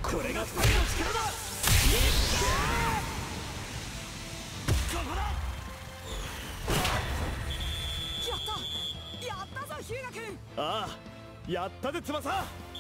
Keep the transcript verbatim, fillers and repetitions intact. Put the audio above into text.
これがふたりの力だ。ここだ。やったやったぞヒュウガ君。ああ、やったぜ翼。